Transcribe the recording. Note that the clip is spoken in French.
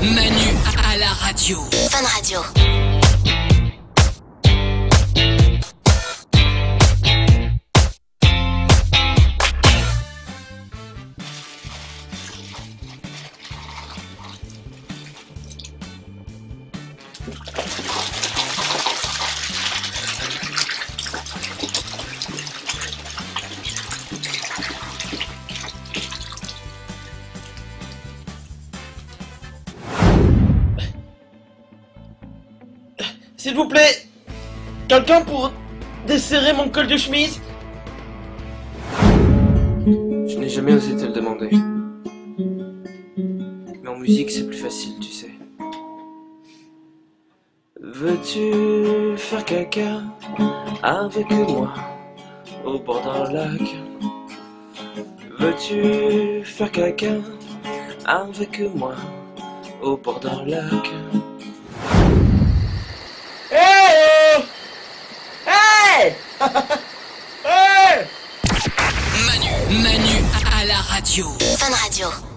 Manu à la radio. Fun Radio. S'il vous plaît, quelqu'un pour desserrer mon col de chemise? Je n'ai jamais osé te le demander. Mais en musique, c'est plus facile, tu sais. Veux-tu faire caca avec moi au bord d'un lac? Veux-tu faire caca avec moi au bord d'un lac? Hey! Hey! Hey! Manu à la radio. Fun Radio.